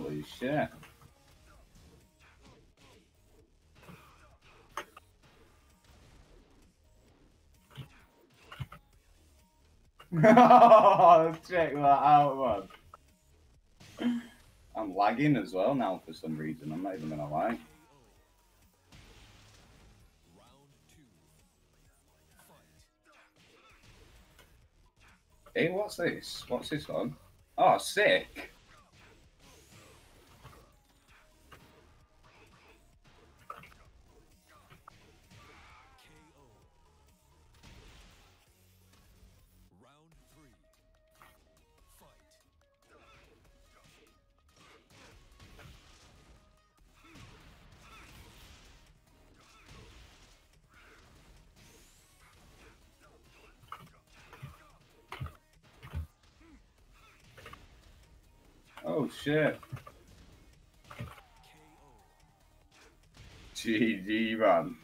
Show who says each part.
Speaker 1: Holy shit. Oh, check that out, man. I'm lagging as well now for some reason. I'm not even gonna lie. Hey, what's this? What's this one? Oh, sick. Oh shit. GG, man.